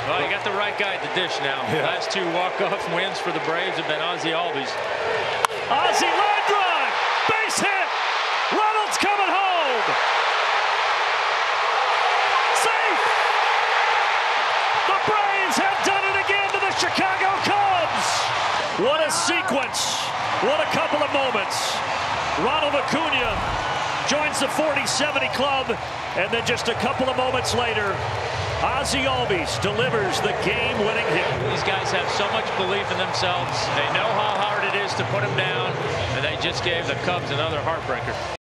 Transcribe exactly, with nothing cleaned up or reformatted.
Well, you got the right guy at the dish now. Yeah. Last two walk-off wins for the Braves have been Ozzie Albies. Ozzie line drive, base hit. Reynolds coming home. Safe. The Braves have done it again to the Chicago Cubs. What a sequence. What a couple of moments. Ronald Acuna joins the forty seventy club, and then just a couple of moments later, Ozzie Albies delivers the game-winning hit. These guys have so much belief in themselves. They know how hard it is to put them down, and they just gave the Cubs another heartbreaker.